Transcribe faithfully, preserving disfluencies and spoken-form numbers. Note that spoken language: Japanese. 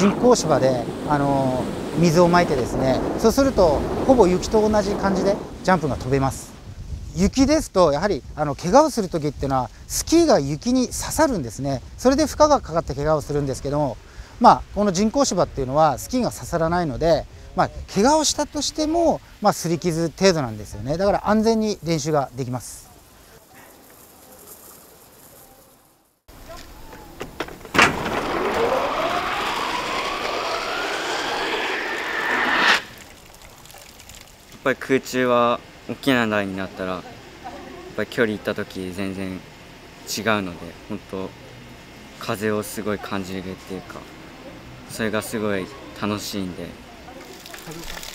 人工芝で、あの水をまいてですね、そうするとほぼ雪と同じ感じでジャンプが飛べます。雪ですとやはりあの怪我をする時っていうのはスキーが雪に刺さるんですね。それで負荷がかかって怪我をするんですけども、まあ、この人工芝っていうのはスキーが刺さらないので、まあ、怪我をしたとしても、まあ、擦り傷程度なんですよね。だから安全に練習ができます。 やっぱり空中は大きな台になったらやっぱり距離行った時全然違うので、本当風をすごい感じるっていうか、それがすごい楽しいんで。